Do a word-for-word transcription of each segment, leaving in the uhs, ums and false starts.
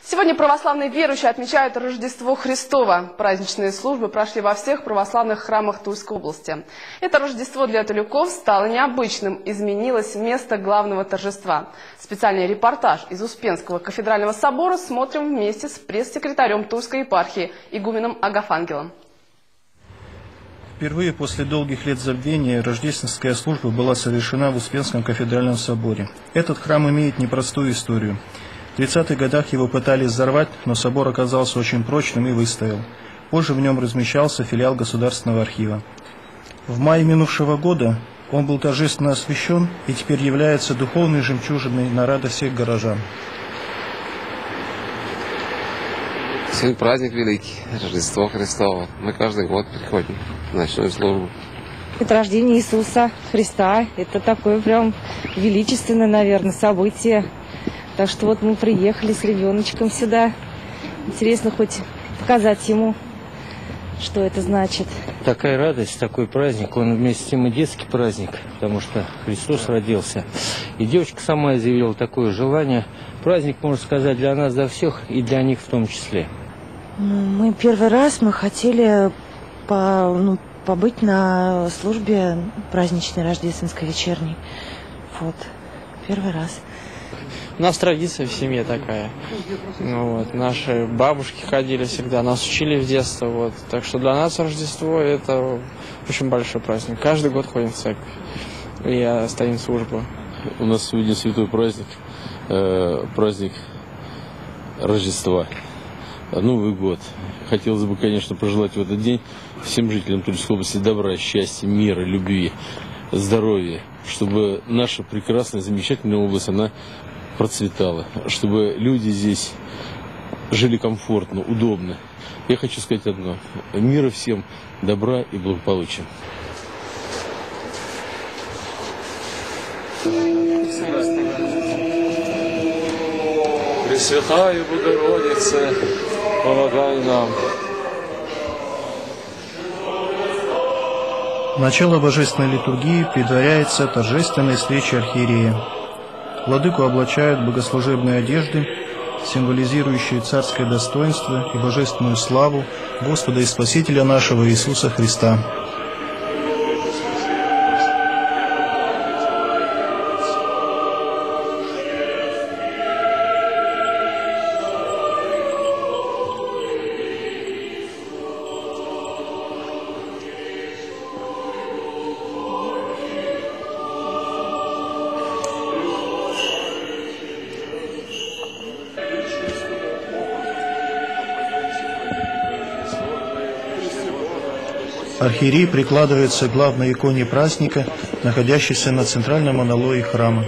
Сегодня православные верующие отмечают Рождество Христово. Праздничные службы прошли во всех православных храмах Тульской области. Это Рождество для туляков стало необычным, изменилось место главного торжества. Специальный репортаж из Успенского кафедрального собора смотрим вместе с пресс-секретарем Тульской епархии игуменом Агафангелом. Впервые после долгих лет забвения рождественская служба была совершена в Успенском кафедральном соборе. Этот храм имеет непростую историю. В тридцатых годах его пытались взорвать, но собор оказался очень прочным и выстоял. Позже в нем размещался филиал Государственного архива. В мае минувшего года он был торжественно освящен и теперь является духовной жемчужиной на радость всех горожан. Сегодня праздник великий, Рождество Христово. Мы каждый год приходим на ночную службу. Это рождение Иисуса Христа. Это такое прям величественное, наверное, событие. Так что вот мы приехали с ребеночком сюда. Интересно хоть показать ему, что это значит. Такая радость, такой праздник, он вместе с тем и детский праздник, потому что Христос родился. И девочка сама заявила такое желание. Праздник, можно сказать, для нас, для всех, и для них в том числе. Мы первый раз мы хотели по, ну, побыть на службе праздничной, рождественской, вечерней. Вот, первый раз. У нас традиция в семье такая. Ну, вот, наши бабушки ходили всегда, нас учили в детстве. Вот. Так что для нас Рождество – это очень большой праздник. Каждый год ходим в церковь и оставим службу. У нас сегодня святой праздник, э, праздник Рождества, Новый год. Хотелось бы, конечно, пожелать в этот день всем жителям Тульской области добра, счастья, мира, любви, здоровья, чтобы наша прекрасная, замечательная область, она процветала, чтобы люди здесь жили комфортно, удобно. Я хочу сказать одно: мира всем, добра и благополучия. Пресвятая Богородица, помогай нам. Начало божественной литургии предваряется торжественной встречей архиерея. Владыку облачают богослужебные одежды, символизирующие царское достоинство и божественную славу Господа и Спасителя нашего Иисуса Христа. Архиерей прикладывается к главной иконе праздника, находящейся на центральном аналое храма.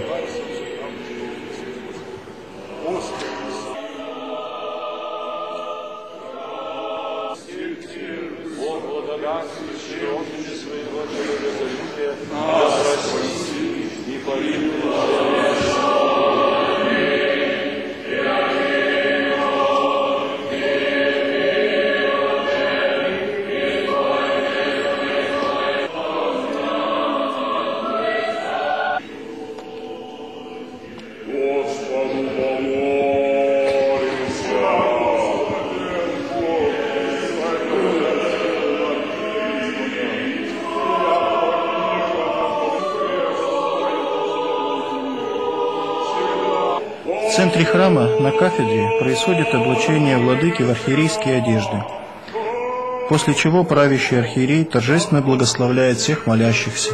В центре храма, на кафедре, происходит облачение владыки в архиерейские одежды, после чего правящий архиерей торжественно благословляет всех молящихся.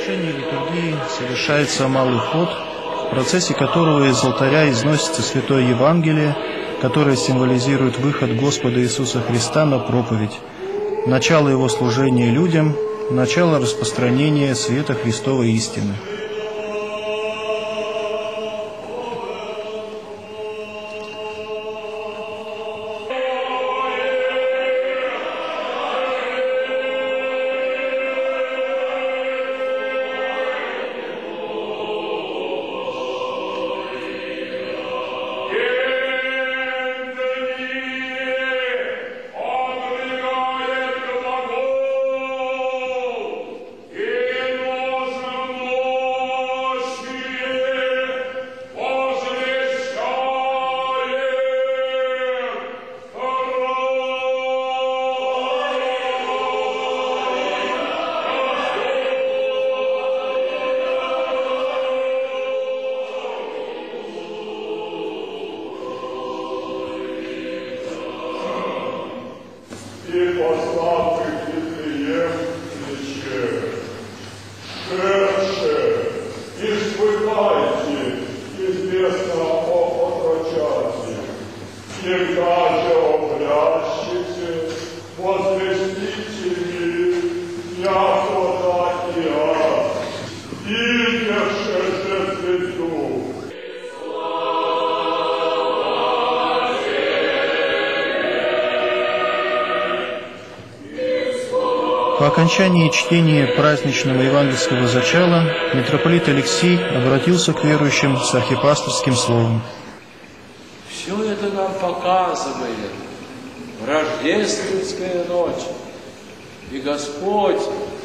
завершении литургии совершается малый ход, в процессе которого из алтаря износится Святое Евангелие, которое символизирует выход Господа Иисуса Христа на проповедь, начало Его служения людям, начало распространения света Христовой истины. По окончании чтения праздничного евангельского зачала митрополит Алексий обратился к верующим с архипасторским словом. Все это нам показывает рождественская ночь. И Господь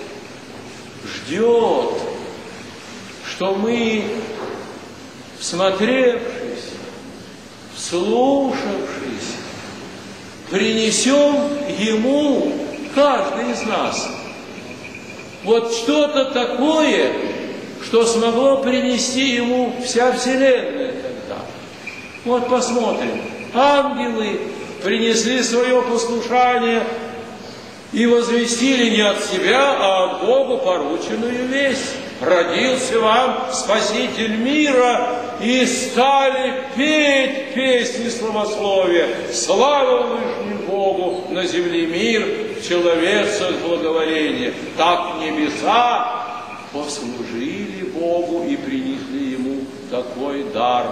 ждет, что мы, всмотревшись, вслушавшись, принесем Ему, каждый из нас, вот что-то такое, что смогло принести Ему вся Вселенная тогда. Вот посмотрим. Ангелы принесли свое послушание и возвестили не от себя, а от Богу порученную весть. Родился вам Спаситель мира, и стали петь песни славословия. Слава Вышнему Богу, на земле мир, в человецах благоволение. Так небеса послужили Богу и принесли Ему такой дар.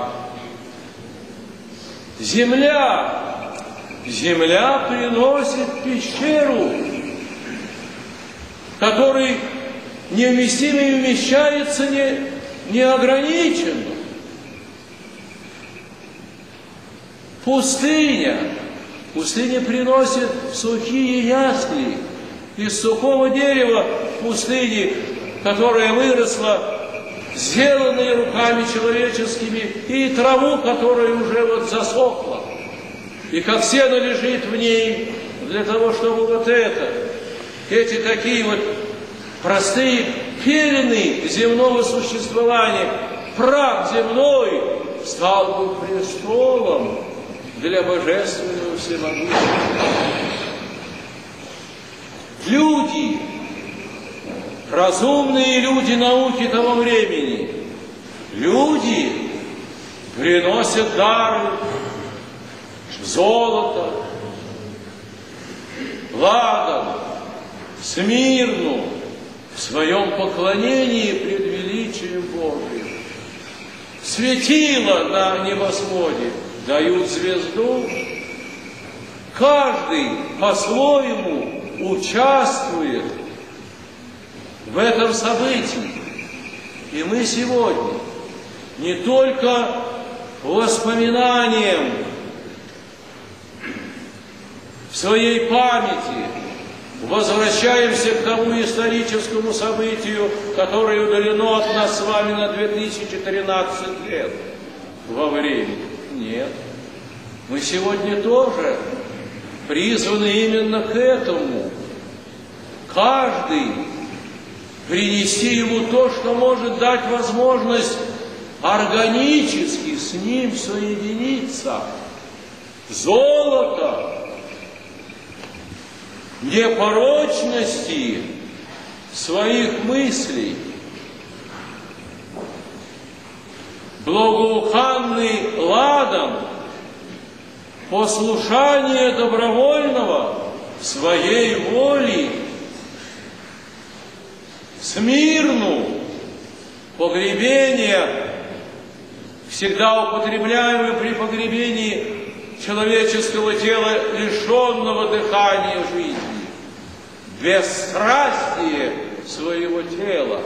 Земля, земля приносит пещеру, который невместимо и вмещается не, неограниченно. Пустыня. Пустыня приносит сухие ясли. Из сухого дерева пустыни, которая выросла, сделанные руками человеческими, и траву, которая уже вот засохла. И как сено лежит в ней для того, чтобы вот это, эти такие вот простые пелены земного существования, прах земной стал бы престолом для божественного всемогущего. Люди, разумные люди науки того времени, люди приносят дары, золото, ладан, Смирну в своем поклонении пред величием Божиим. Светило на небосводе дают звезду. Каждый по-своему участвует в этом событии. И мы сегодня не только воспоминанием в своей памяти возвращаемся к тому историческому событию, которое удалено от нас с вами на две тысячи тринадцать лет во времени. Нет. Мы сегодня тоже призваны именно к этому. Каждый принести ему то, что может дать возможность органически с ним соединиться. Золото непорочности своих мыслей, благоуханный ладан послушания добровольного своей воли, Смирну, погребение, всегда употребляемое при погребении человеческого тела, лишенного дыхания жизни, бесстрастие своего тела.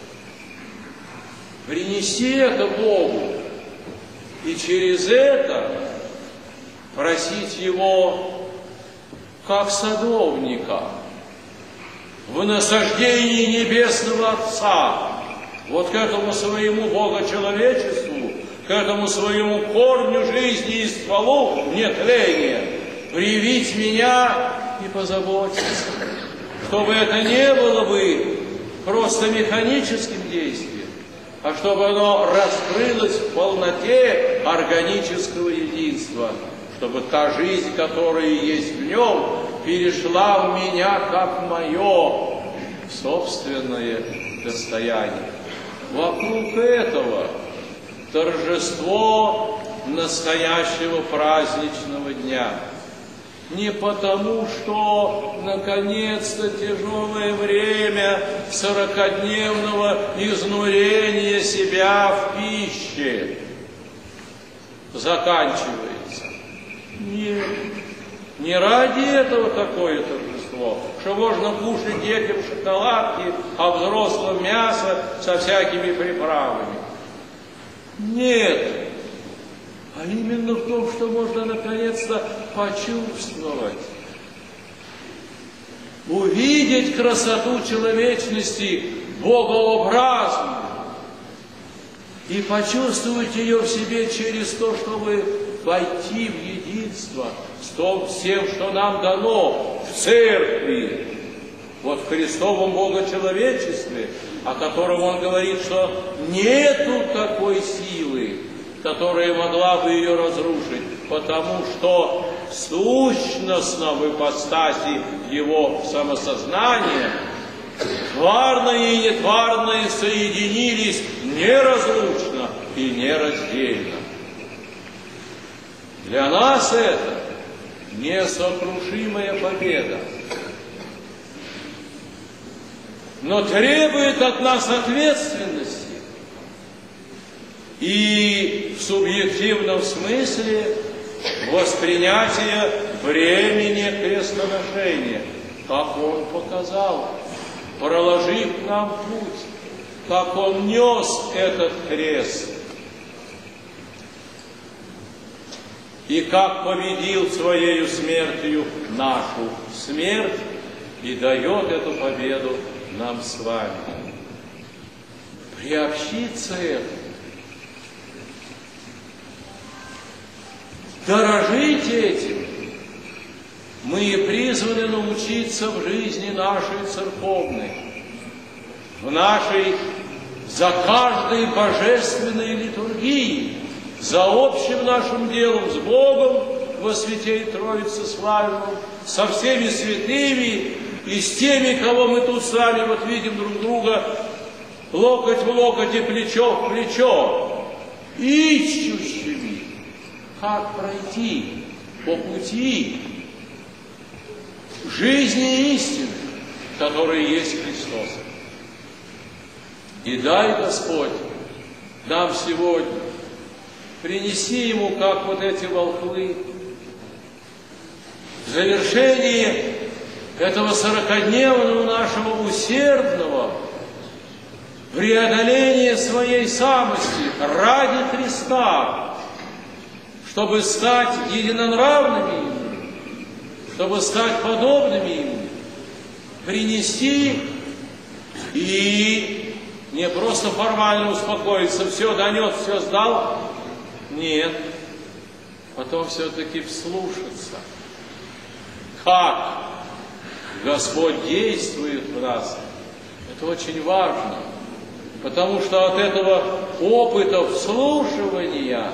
Принеси это Богу, и через это просить Его, как садовника, в насаждении Небесного Отца, вот к этому своему богочеловечеству, к этому своему корню жизни и стволу нетления, привить меня и позаботиться, чтобы это не было бы просто механическим действием, а чтобы оно раскрылось в полноте органического единства, чтобы та жизнь, которая есть в нем, перешла в меня как мое собственное достояние. Вокруг этого торжество настоящего праздничного дня. Не потому, что наконец-то тяжелое время сорокадневного изнурения себя в пище заканчивается. Нет, не ради этого такое торжество, что можно кушать детям шоколадки, а взрослым мясо со всякими приправами. Нет, а именно в том, что можно наконец-то почувствовать, увидеть красоту человечности богообразную и почувствовать ее в себе через то, чтобы войти в единство с том, с тем, что нам дано в церкви, вот в Христовом богочеловечестве, о котором он говорит, что нету такой силы, которая могла бы ее разрушить, потому что сущностно в ипостаси его самосознания тварное и нетварное соединились неразлучно и нераздельно. Для нас это несокрушимая победа, но требует от нас ответственности и в субъективном смысле воспринятия бремени крестоношения, как Он показал, проложив нам путь, как Он нес этот крест, и как победил своею смертью нашу смерть и дает эту победу нам с вами. Приобщиться этому, дорожить этим, мы призваны научиться в жизни нашей церковной, в нашей за каждой божественной литургии, за общим нашим делом с Богом во святей Троице славимом, со всеми святыми и с теми, кого мы тут с вами вот видим друг друга, локоть в локоть и плечо в плечо, ищущими, как пройти по пути жизни истины, которая есть Христос. И дай, Господь, нам сегодня принеси Ему, как вот эти волхвы, в завершении этого сорокадневного нашего усердного преодоления своей самости ради Христа, чтобы стать единонравными Ему, чтобы стать подобными Ему, принести и не просто формально успокоиться, все донес, все сдал. Нет, потом все-таки вслушаться, как Господь действует в нас. Это очень важно, потому что от этого опыта вслушивания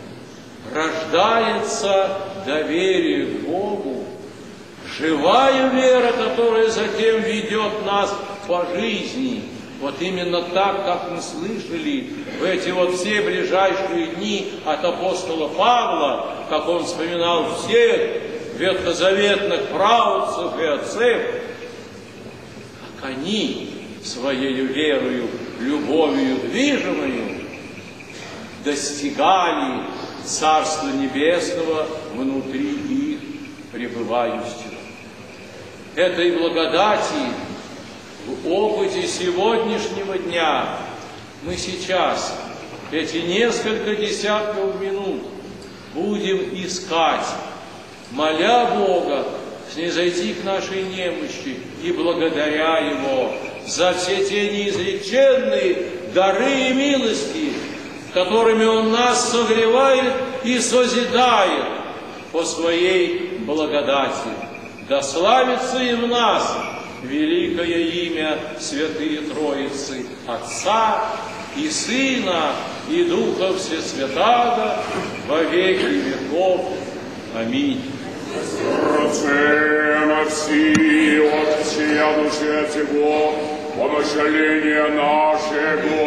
рождается доверие к Богу, живая вера, которая затем ведет нас по жизни Вот именно так, как мы слышали в эти вот все ближайшие дни от апостола Павла, как он вспоминал всех ветхозаветных праотцев и отцев, как они своей верою, любовью движимою достигали Царства Небесного внутри их пребывающего. Этой благодати в опыте сегодняшнего дня мы сейчас, эти несколько десятков минут, будем искать, моля Бога снизойти к нашей немощи и благодаря Его за все те неизреченные дары и милости, которыми Он нас согревает и созидает по Своей благодати. Да славится и в нас великое имя Святые Троицы, Отца и Сына и Духа Всесвятаго во веки веков. Аминь. Срацем от сил, от всея душе Его, помышления нашего.